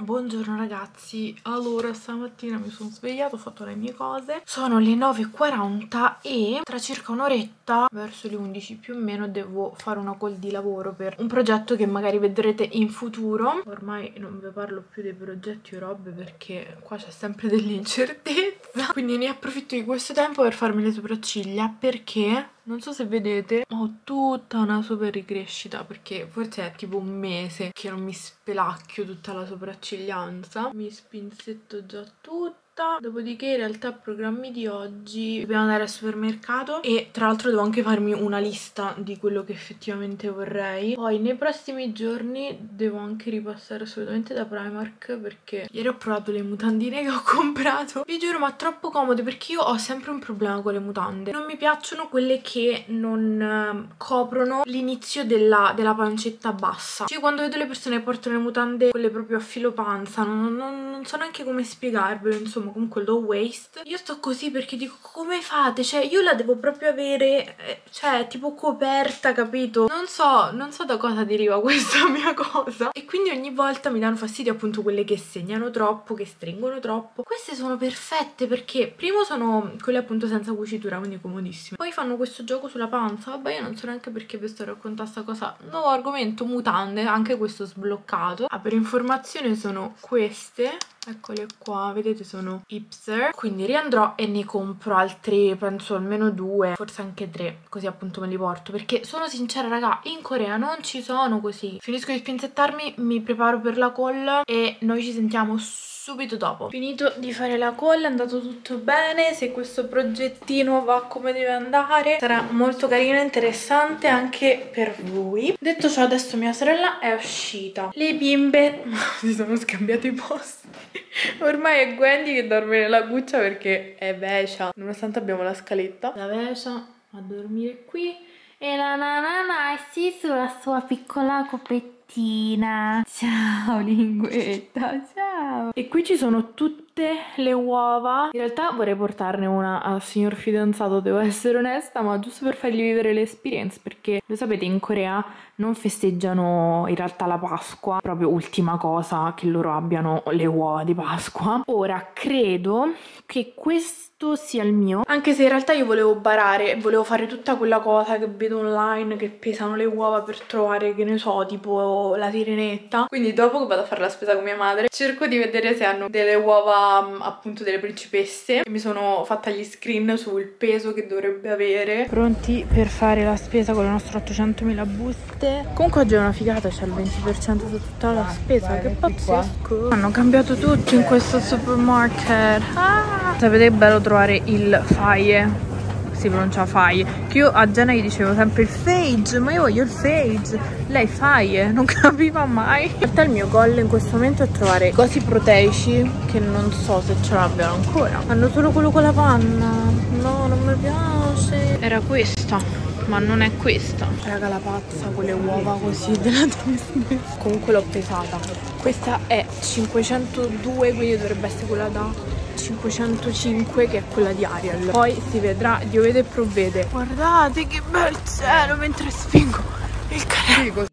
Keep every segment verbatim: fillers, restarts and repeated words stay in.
Buongiorno ragazzi, allora stamattina mi sono svegliata, ho fatto le mie cose, sono le nove e quaranta e tra circa un'oretta, verso le undici più o meno, devo fare una call di lavoro per un progetto che magari vedrete in futuro. Ormai non vi parlo più dei progetti o robe perché qua c'è sempre dell'incertezza, quindi ne approfitto di questo tempo per farmi le sopracciglia perché... non so se vedete, ho tutta una super ricrescita perché forse è tipo un mese che non mi spelacchio tutta la sopracciglianza. Mi spinzetto già tutta. Dopodiché in realtà programmi di oggi dobbiamo andare al supermercato e tra l'altro devo anche farmi una lista di quello che effettivamente vorrei. Poi nei prossimi giorni devo anche ripassare assolutamente da Primark perché ieri ho provato le mutandine che ho comprato. Vi giuro, ma troppo comode perché io ho sempre un problema con le mutande. Non mi piacciono quelle che non uh, coprono l'inizio della, della pancetta bassa. Cioè quando vedo le persone che portano le mutande quelle proprio a filo panza, non, non, non so neanche come spiegarvelo, insomma, comunque low waist. Io sto così perché dico, come fate? Cioè io la devo proprio avere, eh, cioè tipo coperta, capito? Non so, non so da cosa deriva questa mia cosa. E quindi ogni volta mi danno fastidio appunto quelle che segnano troppo, che stringono troppo. Queste sono perfette perché primo sono quelle appunto senza cucitura, quindi comodissime. Poi fanno questo gioco sulla panza, vabbè io non so neanche perché vi sto raccontando sta cosa. Nuovo argomento, mutande, anche questo sbloccato. Ah, per informazione sono queste, eccole qua, vedete sono hipster, quindi riandrò e ne compro altri, penso almeno due, forse anche tre, così appunto me li porto, perché sono sincera raga, in Corea non ci sono così. Finisco di spinzettarmi, mi preparo per la call e noi ci sentiamo subito dopo. Finito di fare la call, è andato tutto bene. Se questo progettino va come deve andare sarà molto carino e interessante anche per voi. Detto ciò, adesso mia sorella è uscita, le bimbe si sono scambiate i posti. Ormai è Gwendy che dorme nella cuccia perché è Vecia, nonostante abbiamo la scaletta. La Vecia a dormire qui e la Nanana è sì sulla sua piccola coppettina. Ciao linguetta, ciao. E qui ci sono tutte le uova. In realtà vorrei portarne una al signor fidanzato, devo essere onesta, ma giusto per fargli vivere l'esperienza, perché lo sapete in Corea non festeggiano in realtà la Pasqua, proprio ultima cosa che loro abbiano le uova di Pasqua. Ora credo che questo sia il mio, anche se in realtà io volevo barare, volevo fare tutta quella cosa che vedo online che pesano le uova per trovare, che ne so, tipo la sirenetta. Quindi dopo che vado a fare la spesa con mia madre cerco di vedere se hanno delle uova appunto delle principesse. Mi sono fatta gli screen sul peso che dovrebbe avere. Pronti per fare la spesa con le nostre ottocentomila buste. Comunque oggi è una figata, c'è il venti per cento su tutta la spesa, che pazzesco. Hanno cambiato tutto in questo supermarket. Ah! Sapete che bello trovare il faie, si pronuncia faie, che io a Jenna gli dicevo sempre il Fage, ma io voglio il Fage, lei faie, non capiva mai. In realtà il mio goal in questo momento è trovare cosi proteici che non so se ce l'abbiano ancora. Hanno solo quello con la panna, no, non mi piace. Era questa, ma non è questa. Raga, la pazza con le uova così della Disney. Comunque l'ho pesata. Questa è cinquecentodue, quindi dovrebbe essere quella da cinquecentocinque, che è quella di Ariel. Poi si vedrà, Dio vede e provvede. Guardate che bel cielo mentre spingo il carrello.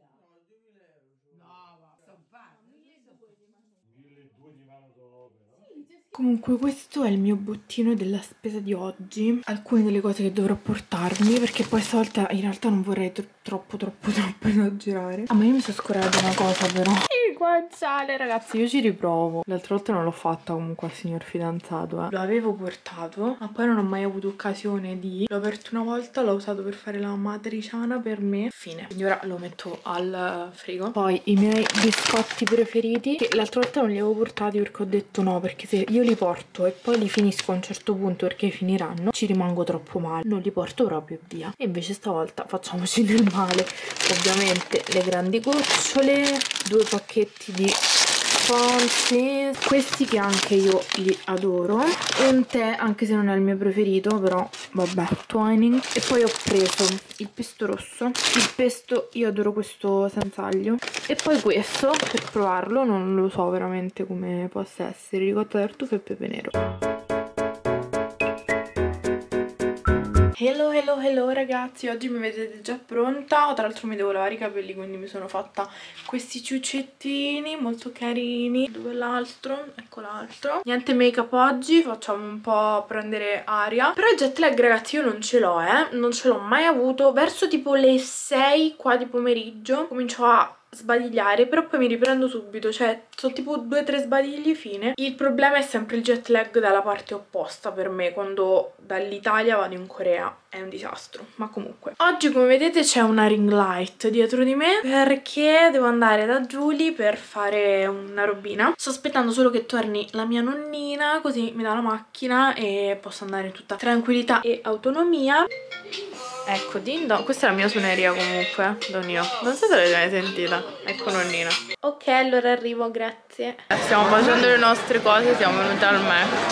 Comunque questo è il mio bottino della spesa di oggi. Alcune delle cose che dovrò portarmi, perché poi stavolta in realtà non vorrei tro troppo troppo troppo esagerare. Ah, ma io mi sono scordata una cosa però. Il guanciale, ragazzi, io ci riprovo. L'altra volta non l'ho fatta comunque al signor fidanzato, eh. Lo avevo portato, ma poi non ho mai avuto occasione di... L'ho aperto una volta, l'ho usato per fare la matriciana per me. Fine. Quindi ora lo metto al frigo. Poi i miei biscotti preferiti, che l'altra volta non li avevo portati perché ho detto no, perché se io li porto e poi li finisco a un certo punto perché finiranno, ci rimango troppo male, non li porto proprio via. E invece stavolta facciamoci del male. Ovviamente le grandi gocciole, due pacchetti di Fonsi, questi che anche io li adoro, un tè anche se non è il mio preferito, però vabbè, Twining. E poi ho preso il pesto rosso, il pesto, io adoro questo senza aglio, e poi questo per provarlo, non lo so veramente come possa essere, ricotta tartufo e pepe nero. Hello hello hello ragazzi, oggi mi vedete già pronta. Tra l'altro mi devo lavare i capelli, quindi mi sono fatta questi ciuccettini molto carini. Dove l'altro? Ecco l'altro. Niente make up oggi, facciamo un po' prendere aria. Però il jet lag ragazzi io non ce l'ho, eh non ce l'ho mai avuto. Verso tipo le sei qua di pomeriggio comincio a sbadigliare, però poi mi riprendo subito, cioè sono tipo due tre sbadigli, fine. Il problema è sempre il jet lag dalla parte opposta per me, quando dall'Italia vado in Corea è un disastro. Ma comunque oggi come vedete c'è una ring light dietro di me perché devo andare da Julie per fare una robina. Sto aspettando solo che torni la mia nonnina, così mi dà la macchina e posso andare in tutta tranquillità e autonomia. Ecco, Dindo, questa è la mia suoneria comunque, Donio. Non so se l'avete mai sentita. Ecco nonnina. Ok, allora arrivo, grazie. Stiamo facendo le nostre cose, siamo venuti al Mac.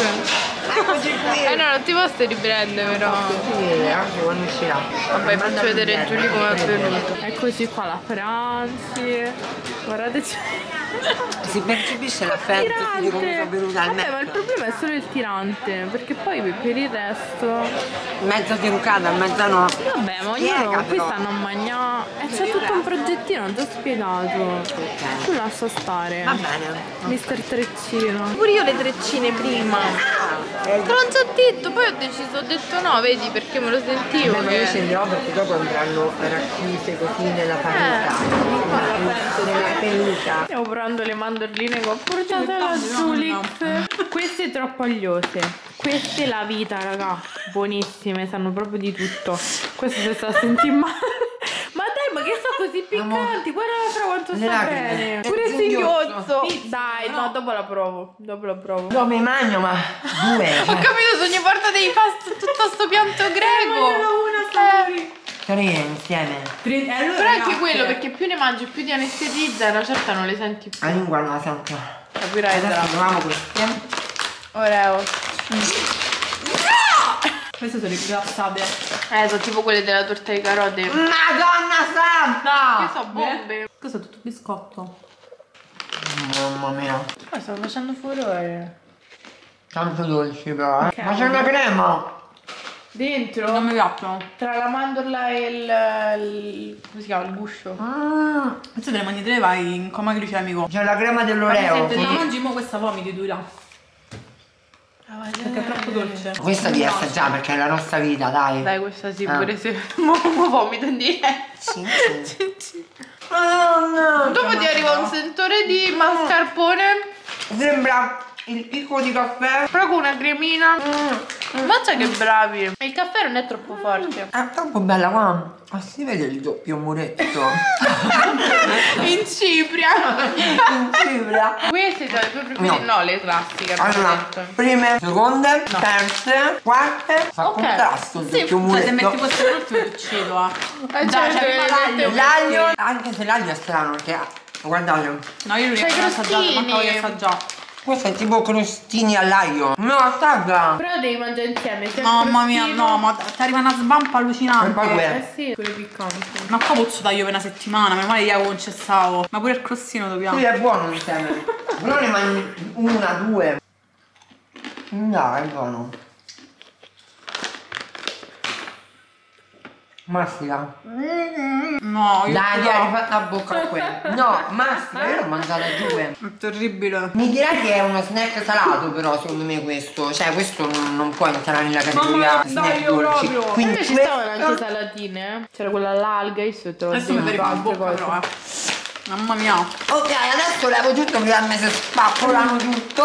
Eh no, non ti posso riprendere però. Sì, anche quando uscirà. Vabbè, faccio vedere Giulia come è venuto. Eccoci qua la Franzi. Guardateci. Si percepisce l'affetto di come sono venuta al Mac. Ma il problema è solo il tirante, perché poi per il resto mezza tirucata, mezza no. vabbè, ma ognuno qui stanno a mangiare e c'è tutto un progettino, ho già spiegato. Ok. Tu lascia stare. Va bene. Mister Treccino. Pure io le treccine prima. Te l'ho già detto, poi ho deciso, ho detto no, vedi, perché me lo sentivo. Beh, ma che... io scenderò perché dopo andranno racchiuse così nella panuca. Eh. Nella peluca. Stiamo provando le mandorline che ho portato alla Julix. Queste troppo ogliose. Queste la vita, raga. Buonissime, sanno proprio di tutto. Questo si sta a sentire male. Ma dai, ma che sono così piccanti? Guarda fra quanto Le sta lacrime. bene. È Pure il singhiozzo. singhiozzo. Dai, no, dopo la provo. Dopo la provo. No, mi mangio, ma due. Ho capito, se ogni volta devi fare tutto sto pianto greco. Eh. Tre insieme. Eh, allora, Però anche ragazzi, quello, perché più ne mangi più ti anestetizza e una certa non le senti più. La lingua non la sento. Capirai tra. Adesso proviamo queste. Oreo. queste sono le rilassate. Eh, sono tipo quelle della torta di carote. Che Madonna santa! so, bombe. Questo è tutto biscotto. Mamma mia. Ma stanno facendo furore. Tanto dolci però, eh. Ok. Ma c'è una crema! Dentro? Non mi piacciono. Tra la mandorla e il, il... come si chiama? Il guscio. Ah, Queste te le mangi tre, vai in coma glicemico. c'è la crema dell'Oreo. Se la mangi mo questa vomiti tu là. Perché è troppo dolce. Questa devi assaggiare perché è la nostra vita, dai. Dai, questa sì, Ah. pure se mo, mo vomito in diretta. Sì, sì. Madonna! Dopo ti arriva un sentore di mascarpone, Sembra il picco di caffè. però con una cremina. Mm. Mazza che bravi. Il caffè non è troppo forte. È troppo bella qua. Ah, si vede il doppio muretto. In Cipria. In Cipria. Queste sono le tue preferite? No, No. le classiche. abbiamo Allora, detto. prime, seconde, terze, quarte. Fa Ok. contrasto il Sì, doppio Cioè se muretto. metti queste ultime ti uccido. ah. Eh, Dai, certo, c'è le- prima l'aglio. le- L'aglio, anche se l'aglio è strano perché, guardate, No, io non C'hai riesco ad assaggiare, crostini. manca voglio assaggiare. questo è tipo crostini all'aglio. No, attacca. Però devi mangiare insieme. sia il Mamma mia, crostino- no, ma ti arriva una svampa allucinante. E poi que- Eh sì, quelle piccanti. Ma qua pozzo taglio per una settimana, meno male io con cessavo. Ma pure il crostino dobbiamo. Sì, è buono insieme. Però ne mangi una, due. No, è buono. Mastica. No, io Dai, no. dai, rifatta la bocca a quello. No, mastica, io l'ho mangiata due. È terribile. Mi direi che è uno snack salato però secondo me questo. Cioè questo non, non può entrare nella categoria Mamma mia, snack dai, io dolci. proprio. Quindi Invece ci questo- stavano anche salatine, eh. C'era quella all'alga, io sotto Adesso mi dentro arriva in altre bocca cose. però, eh. Mamma mia. Ok, adesso levo tutto prima che mi si spappolano tutto.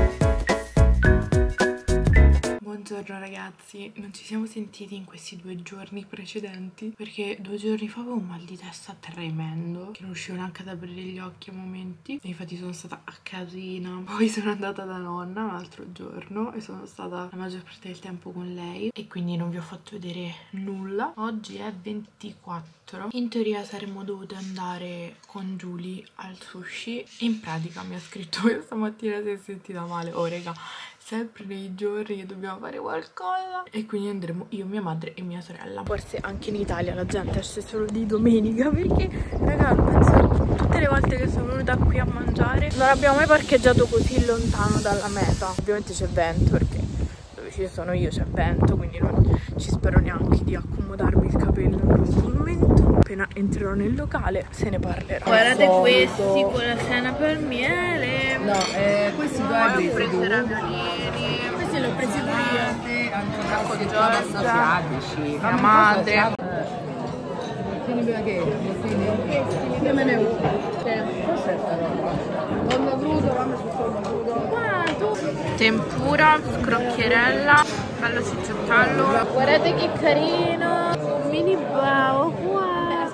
Buongiorno ragazzi, non ci siamo sentiti in questi due giorni precedenti perché due giorni fa avevo un mal di testa tremendo che non riuscivo neanche ad aprire gli occhi a momenti e infatti sono stata a casina. Poi sono andata da nonna un altro giorno e sono stata la maggior parte del tempo con lei e quindi non vi ho fatto vedere nulla. Oggi è ventiquattro, in teoria saremmo dovute andare con Julie al sushi. In pratica mi ha scritto questa mattina si è sentita male. Oh raga, sempre nei giorni che dobbiamo fare qualcosa e quindi andremo io, mia madre e mia sorella. Forse anche in Italia la gente esce solo di domenica perché raga, penso tutte le volte che sono venuta qui a mangiare non abbiamo mai parcheggiato così lontano dalla meta. Ovviamente c'è vento perché dove ci sono io c'è vento, quindi non ci spero neanche di accomodarmi il capello in questo momento. Appena entrerò nel locale se ne parlerà. Guardate questi con la sena per miele. No, eh, questi due Poi ho preso i raviolini. Questi li ho presi pure io. Anche un sacco di Giorgia, asiatici. mia madre. Tieni bene che? Io me ne uno. Cos'è sta roba? Tonno crudo, mamma sul tonno crudo. Quanto? Tempura, scrocchierella, bello cicciottello. Guardate che carino, un mini bao qua.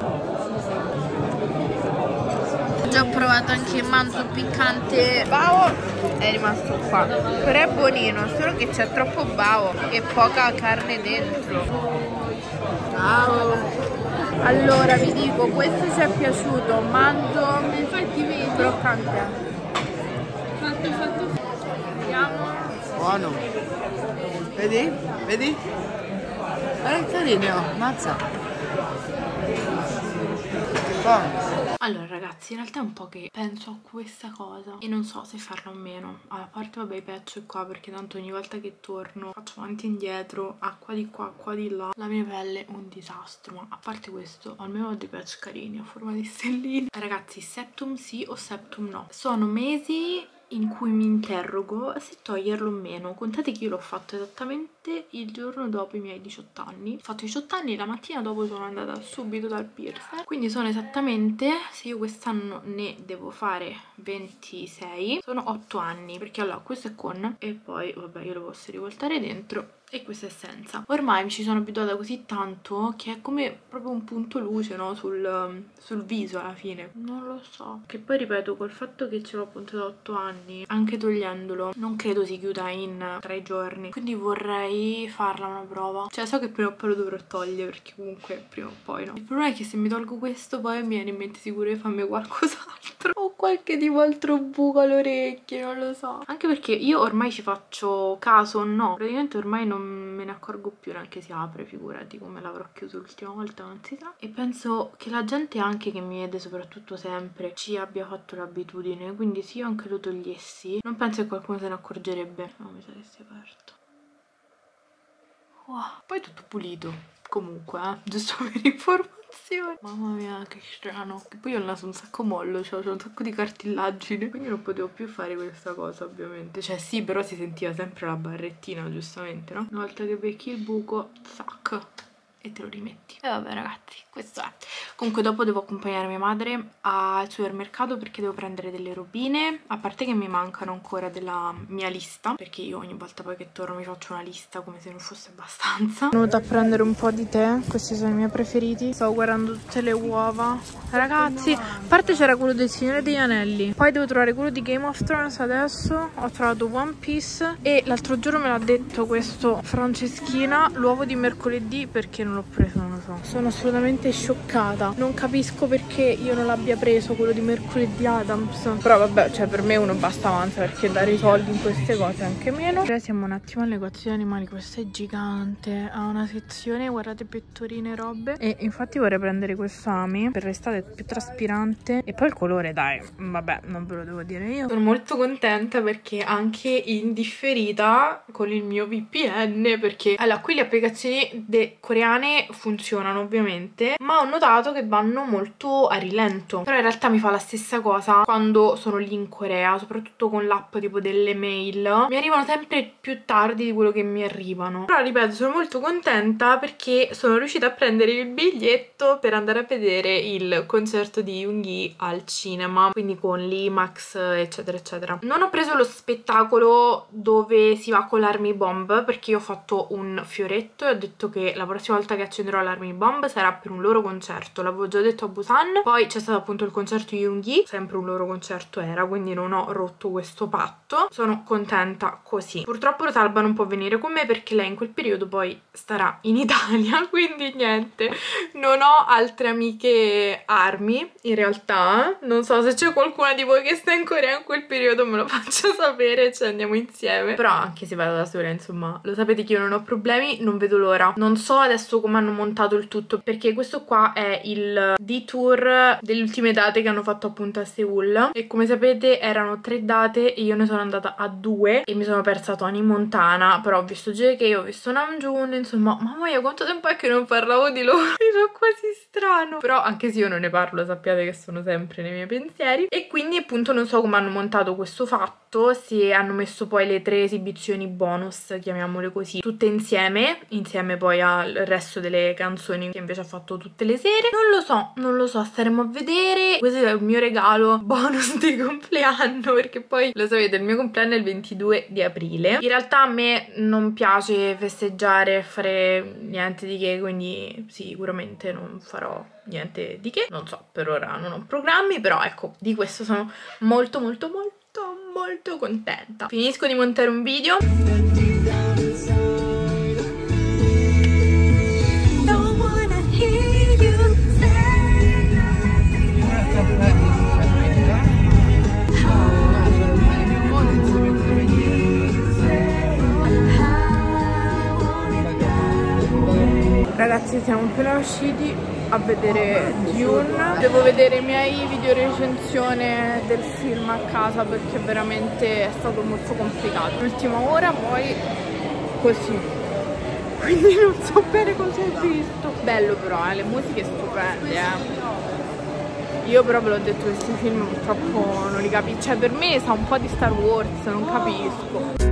Già ho provato anche il manzo piccante bao, è rimasto qua. Però è buonino, solo che c'è troppo bao e poca carne dentro. Ciao. Allora vi dico, questo ci è piaciuto, manzo infatti vedi croccante. Fatto, fatto. Vediamo. Buono. Vedi? Vedi? Guarda che carino, mazza. Buono. Allora ragazzi, in realtà è un po' che penso a questa cosa e non so se farla o meno. A parte vabbè i patch qua, perché tanto ogni volta che torno faccio avanti e indietro, acqua di qua, acqua di là. La mia pelle è un disastro, ma a parte questo almeno ho dei patch carini a forma di stelline. Ragazzi, septum sì o septum no? Sono mesi in cui mi interrogo se toglierlo o meno. Contate che io l'ho fatto esattamente il giorno dopo i miei diciotto anni. Ho fatto diciotto anni, la mattina dopo sono andata subito dal piercer, quindi sono esattamente, se io quest'anno ne devo fare ventisei, sono otto anni, perché allora questo è con e poi vabbè io lo posso rivoltare dentro e questo è senza. Ormai mi ci sono abituata così tanto che è come proprio un punto luce, no? Sul, sul viso alla fine. Non lo so. Che poi ripeto, col fatto che ce l'ho appunto da otto anni, anche togliendolo, non credo si chiuda in tre giorni. Quindi vorrei farla una prova. Cioè so che prima o poi lo dovrò togliere, perché comunque prima o poi no. Il problema è che se mi tolgo questo poi mi viene in mente sicuro di farmi qualcos'altro. O qualche tipo altro buco alle orecchie, non lo so. Anche perché io ormai ci faccio caso o no. Praticamente ormai non me ne accorgo più neanche si apre, figurati come l'avrò chiuso l'ultima volta, non si sa. E penso che la gente anche che mi vede soprattutto sempre ci abbia fatto l'abitudine, quindi se io anche lo togliessi non penso che qualcuno se ne accorgerebbe. No, mi sa che si è aperto. Wow. Poi tutto pulito comunque, eh? Giusto per informazione. Mamma mia che strano. Che poi ho il naso un sacco mollo, cioè ho un sacco di cartilagine, quindi non potevo più fare questa cosa ovviamente. Cioè sì, però si sentiva sempre la barrettina giustamente, no? Una volta che becchi il buco, tac, e te lo rimetti. E vabbè ragazzi, questo è. Comunque dopo devo accompagnare mia madre al supermercato perché devo prendere delle robine. A parte che mi mancano ancora della mia lista, perché io ogni volta poi che torno mi faccio una lista come se non fosse abbastanza. Sono venuta a prendere un po' di tè, questi sono i miei preferiti. Stavo guardando tutte le uova. Ragazzi, a parte c'era quello del Signore degli Anelli, poi devo trovare quello di Game of Thrones adesso. Ho trovato One Piece e l'altro giorno me l'ha detto questo Franceschina, l'uovo di mercoledì, perché non l'ho preso, non lo so. Sono assolutamente scioccata, non capisco perché io non l'abbia preso quello di mercoledì Adams, però vabbè, cioè per me uno basta avanza, perché dare i soldi in queste cose anche meno. Ora siamo un attimo al negozio di animali, questo è gigante, ha una sezione, guardate, pettorine e robe, e infatti vorrei prendere questo Ami per l'estate, più traspirante, e poi il colore, dai, vabbè, non ve lo devo dire io. Sono molto contenta perché anche in differita con il mio V P N, perché allora qui le applicazioni coreane funzionano ovviamente, ma ho notato che vanno molto a rilento. Però in realtà mi fa la stessa cosa quando sono lì in Corea, soprattutto con l'app tipo delle mail, mi arrivano sempre più tardi di quello che mi arrivano. Però ripeto, sono molto contenta perché sono riuscita a prendere il biglietto per andare a vedere il concerto di Yoongi al cinema, quindi con l'IMAX eccetera eccetera. Non ho preso lo spettacolo dove si va con l'Army Bomb perché io ho fatto un fioretto e ho detto che la prossima volta che accenderò l'Army Bomb sarà per un loro concerto, l'avevo già detto a Busan. Poi c'è stato appunto il concerto di Yoongi, sempre un loro concerto era, quindi non ho rotto questo patto, sono contenta così. Purtroppo Rosalba non può venire con me perché lei in quel periodo poi starà in Italia, quindi niente, non ho altre amiche Army in realtà. Non so se c'è qualcuna di voi che sta in Corea in quel periodo, me lo faccia sapere e ci andiamo insieme. Però anche se vado da sola, insomma, lo sapete che io non ho problemi, non vedo l'ora. Non so adesso come hanno montato montato il tutto, perché questo qua è il D-Tour delle ultime date che hanno fatto appunto a Seoul, e come sapete erano tre date e io ne sono andata a due e mi sono persa Tony Montana, però ho visto J K, ho visto Namjoon, insomma, mamma mia quanto tempo è che non parlavo di loro, mi fa quasi strano, però anche se io non ne parlo sappiate che sono sempre nei miei pensieri. E quindi appunto non so come hanno montato questo fatto, se hanno messo poi le tre esibizioni bonus, chiamiamole così, tutte insieme, insieme poi al resto delle canzoni che invece ha fatto tutte le sere. Non lo so, non lo so, staremo a vedere. Questo è il mio regalo bonus di compleanno, perché poi lo sapete il mio compleanno è il ventidue di aprile. In realtà a me non piace festeggiare, fare niente di che, quindi sicuramente non farò niente di che. Non so, per ora non ho programmi, però ecco, di questo sono molto molto molto molto contenta. Finisco di montare un video. Ragazzi, siamo appena usciti a vedere Dune. Devo vedere i miei video recensione del film a casa perché veramente è stato molto complicato. L'ultima ora poi così, quindi non so bene cosa ho visto. Bello però, eh? Le musiche stupende, eh. Io però ve l'ho detto, questi film purtroppo non li capisco. Cioè per me sa un po' di Star Wars, non capisco.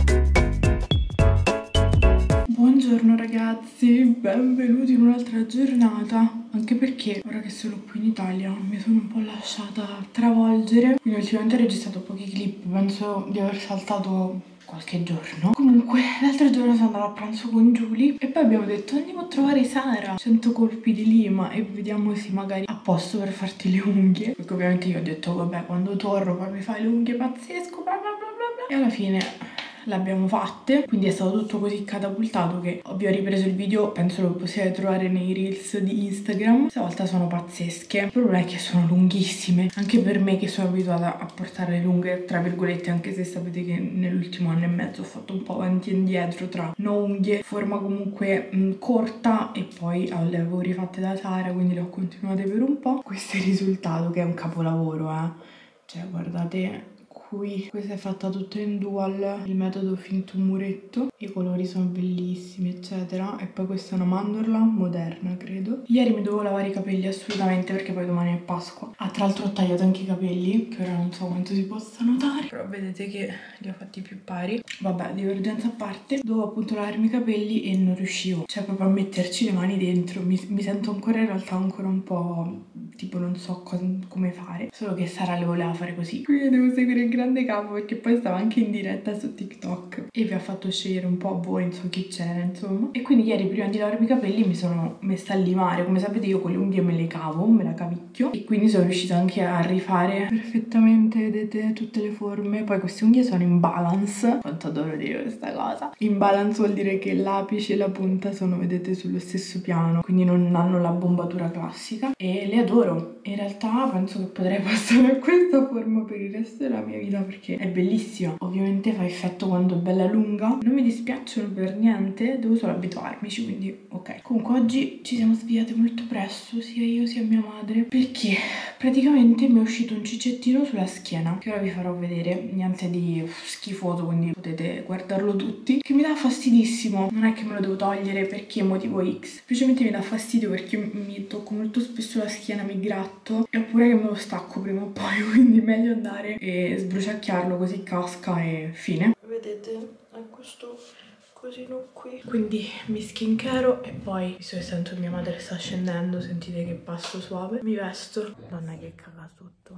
Buongiorno ragazzi, benvenuti in un'altra giornata, anche perché ora che sono qui in Italia mi sono un po' lasciata travolgere, quindi ultimamente ho registrato pochi clip, penso di aver saltato qualche giorno. Comunque l'altro giorno sono andata a pranzo con Giulia e poi abbiamo detto andiamo a trovare Sara, cento colpi di lima, e vediamo se magari a posto per farti le unghie, perché ovviamente io ho detto vabbè quando torno poi mi fai le unghie pazzesco bla bla bla bla, e alla fine l'abbiamo fatte, quindi è stato tutto così catapultato che vi ho ripreso il video, penso lo possiate trovare nei reels di Instagram. Stavolta sono pazzesche, il problema è che sono lunghissime, anche per me che sono abituata a portare lunghe tra virgolette, anche se sapete che nell'ultimo anno e mezzo ho fatto un po' avanti e indietro tra no unghie, forma comunque mh, corta, e poi le avevo rifatte da Sara, quindi le ho continuate per un po'. Questo è il risultato, che è un capolavoro, eh cioè guardate qui, questa è fatta tutta in dual, il metodo finto muretto, i colori sono bellissimi eccetera, e poi questa è una mandorla moderna credo. Ieri mi dovevo lavare i capelli assolutamente perché poi domani è Pasqua. Ah, tra l'altro ho tagliato anche i capelli, che ora non so quanto si possa notare, però vedete che li ho fatti più pari. Vabbè, divergenza a parte, dovevo appunto lavarmi i capelli e non riuscivo, cioè proprio a metterci le mani dentro, mi, mi sento ancora in realtà ancora un po' tipo non so cosa, come fare, solo che Sara le voleva fare così, quindi devo seguire il grande capo perché poi stava anche in diretta su TikTok e vi ha fatto scegliere un po' a voi, non so chi c'era insomma. E quindi ieri prima di lavarmi i capelli mi sono messa a limare, come sapete io con le unghie me le cavo, me la cavicchio, e quindi sono riuscita anche a rifare perfettamente, vedete, tutte le forme. Poi queste unghie sono in balance, quanto adoro dire questa cosa. In balance vuol dire che l'apice e la punta sono, vedete, sullo stesso piano, quindi non hanno la bombatura classica e le adoro. In realtà penso che potrei passare a questa forma per il resto della mia vita perché è bellissima. Ovviamente fa effetto quando è bella lunga, non mi dispiacciono per niente, devo solo abituarmici, quindi ok. Comunque oggi ci siamo svegliate molto presto, sia io sia mia madre, perché praticamente mi è uscito un cicettino sulla schiena che ora vi farò vedere, niente di schifoso, quindi potete guardarlo tutti, che mi dà fastidissimo. Non è che me lo devo togliere perché motivo X, semplicemente mi dà fastidio perché mi tocco molto spesso la schiena, mi gratto, e oppure che me lo stacco prima o poi, quindi meglio andare e sbruciacchiarlo così casca e fine. Vedete, è questo cosino qui, quindi mi skincaro e poi, visto che sento mia madre sta scendendo, sentite che passo suave, mi vesto. Donna che caga sotto.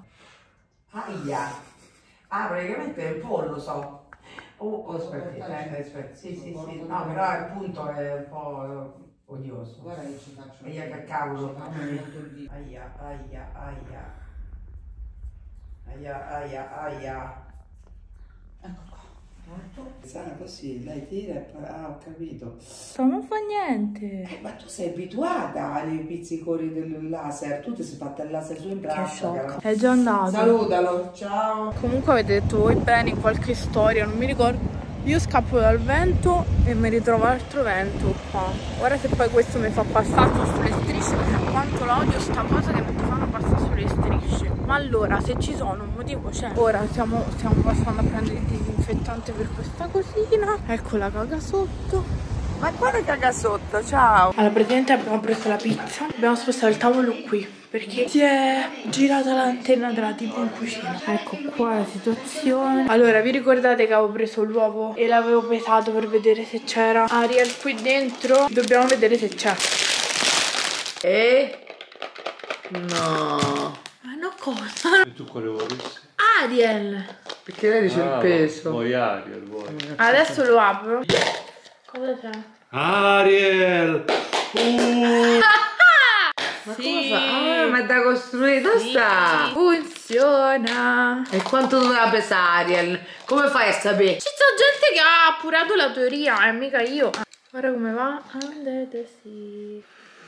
Aia. Ah, praticamente è un po', lo so. Oh, oh aspetta, eh, aspetta. Sì, sì, sì. No, però appunto è un po' odioso. Guarda che ci faccio. Aia, che cavolo. Aia, aia, aia. Aia, aia, aia. Ecco qua. Sara, così, lei tira e poi... Ah, ho capito. Ma non fa niente. Eh, ma tu sei abituata ai pizziconi del laser. Tu ti sei fatta il laser su in braccia. Che shock. È già andato. Salutalo, ciao. Comunque avete detto voi bene in qualche storia, non mi ricordo Io scappo dal vento e mi ritrovo altro vento qua. Guarda se poi questo mi fa passare sulle strisce. Quanto la odio sta cosa che non ti fanno passare sulle strisce. Ma allora, se ci sono un motivo c'è. Ora stiamo, stiamo passando a prendere il disinfettante per questa cosina. Ecco la caga sotto. Ma quale caga sotto? Ciao! Allora, praticamente abbiamo preso la pizza. Abbiamo spostato il tavolo qui perché si è girata l'antenna della tivù in cucina. Ecco qua la situazione. Allora, vi ricordate che avevo preso l'uovo e l'avevo pesato per vedere se c'era Ariel qui dentro? Dobbiamo vedere se c'è. E? No! Ma no cosa? E tu quale vuoi? Ariel! Perché lei dice Ah, il peso. Vuoi Ariel, vuoi. Adesso lo apro. Cosa c'è? Ariel! Uh. Ma Sì. come fa? Ah, ma è da costruire, dove Sì. sta? Funziona! E quanto doveva pesare Ariel? Come fai a sapere? Ci sono gente che ha appurato la teoria, e mica io. Guarda come va. Under the sea.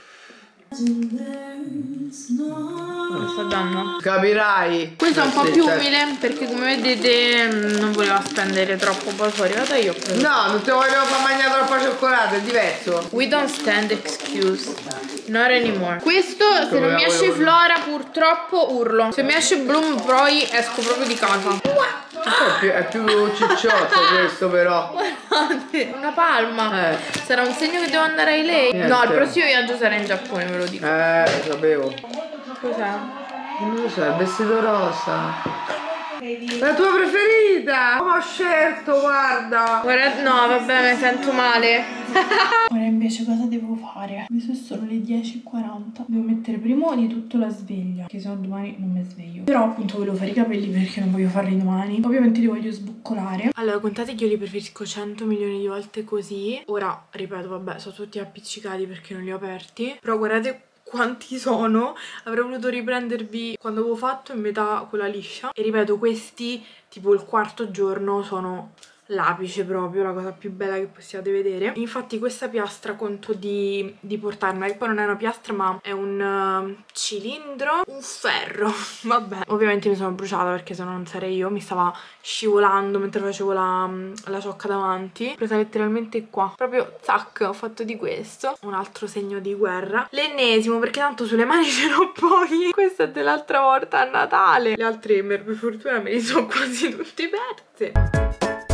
Come sta dando? Capirai. Questo è un po' più Certo. umile perché come vedete non voleva spendere troppo. Poi sono arrivata io. No, non ti voglio far mangiare troppa cioccolata, è diverso. We don't stand excuse. Not anymore. Questo se Come non mi la esce volevo- Flora purtroppo urlo. Se mi esce Bloom poi esco proprio di casa. È più, è più cicciotto questo però. Guardate, una palma. Eh. Sarà un segno che devo andare ai lei. Niente. No, il prossimo viaggio sarà in Giappone, ve lo dico. Eh, lo sapevo. Cos'è? Non lo so, il vestito rosa. La tua preferita! Come ho scelto, guarda! Guarda, no, vabbè, mi sento male. Ora invece cosa devo fare? Adesso sono le dieci e quaranta. Devo mettere prima di tutto la sveglia, che sennò domani non mi sveglio. Però appunto volevo fare i capelli perché non voglio farli domani. Ovviamente li voglio sboccolare. Allora, contate che io li preferisco cento milioni di volte così. Ora, ripeto, vabbè, sono tutti appiccicati perché non li ho aperti. Però guardate quanti sono. Avrei voluto riprendervi quando avevo fatto in metà quella liscia. E ripeto, questi tipo il quarto giorno sono l'apice proprio, la cosa più bella che possiate vedere. Infatti questa piastra conto di, di portarmela, che poi non è una piastra ma è un uh, cilindro, un ferro. Vabbè, ovviamente mi sono bruciata perché se no non sarei io. Mi stava scivolando mentre facevo la, la ciocca davanti. Ho presa letteralmente qua, proprio zac, ho fatto di questo. Un altro segno di guerra, l'ennesimo, perché tanto sulle mani ce n'ho pochi. Questa è dell'altra volta a Natale. Le altre per fortuna me li sono quasi tutti perse.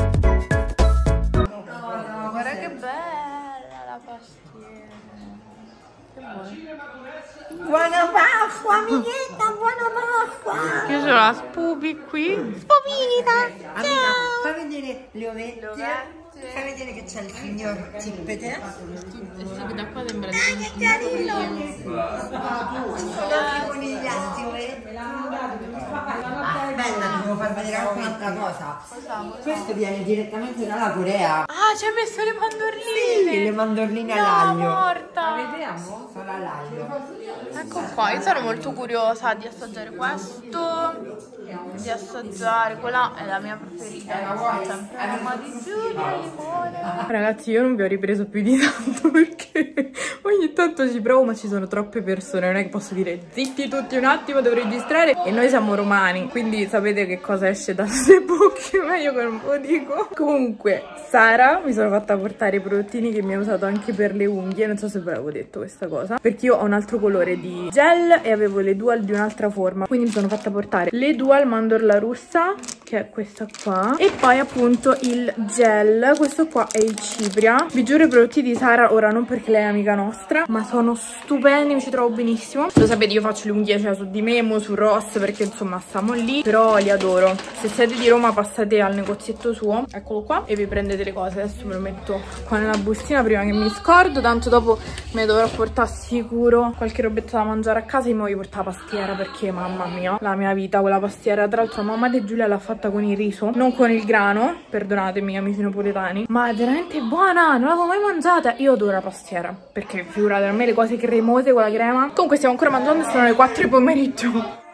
Guarda che bella la pastiera. Che buona. Buona Pasqua, amichetta, buona Pasqua! Io ho la Spupi qui. Spupina! Amica, fai vedere le ovette. Fai vedere che c'è il signor Zippete. Da qua sembra di Che carino! Sono i conigliati, ovette. Aspetta, ti devo far vedere anche un'altra cosa. Questo viene direttamente dalla Corea. Ah, ci hai messo le mandorline! Sì, le mandorline No, all'aglio. morta! Vediamo? Sono all'aglio. Ecco qua, io sono molto curiosa di assaggiare questo, di assaggiare quella, è la mia preferita, sempre Roma di Giulia, limone. Ragazzi, io non vi ho ripreso più di tanto perché ogni tanto ci provo, ma ci sono troppe persone, non è che posso dire zitti tutti un attimo, devo registrare, e noi siamo romani, quindi sapete che cosa esce dalle sue bocche, meglio che non ve lo dico. Comunque, Sara, mi sono fatta portare i prodottini che mi ha usato anche per le unghie, non so se ve l'avevo detto questa cosa, perché io ho un altro colore di gel e avevo le dual di un'altra forma, quindi mi sono fatta portare le dual mandorla russa, che è questa qua, e poi appunto il gel, questo qua è il cipria. Vi giuro, i prodotti di Sara, ora non perché lei è amica nostra, ma sono stupendi, mi ci trovo benissimo. Lo sapete, io faccio le unghie cioè su Dimemo, su Ross, perché insomma stiamo lì, però li adoro. Se siete di Roma passate al negozietto suo, eccolo qua, e vi prendete le cose. Adesso me lo metto qua nella bustina prima che mi scordo, tanto dopo me dovrò portare sicuro qualche robetta da mangiare a casa. Io mi voglio portare la pastiera perché mamma mia, la mia vita quella pastiera. Tra l'altro mamma di Giulia l'ha fatta con il riso, non con il grano, perdonatemi amici napoletani, ma è veramente buona, non l'avevo mai mangiata. Io adoro la pastiera perché figurate, a me le cose cremose con la crema. Comunque stiamo ancora mangiando e sono le quattro di pomeriggio.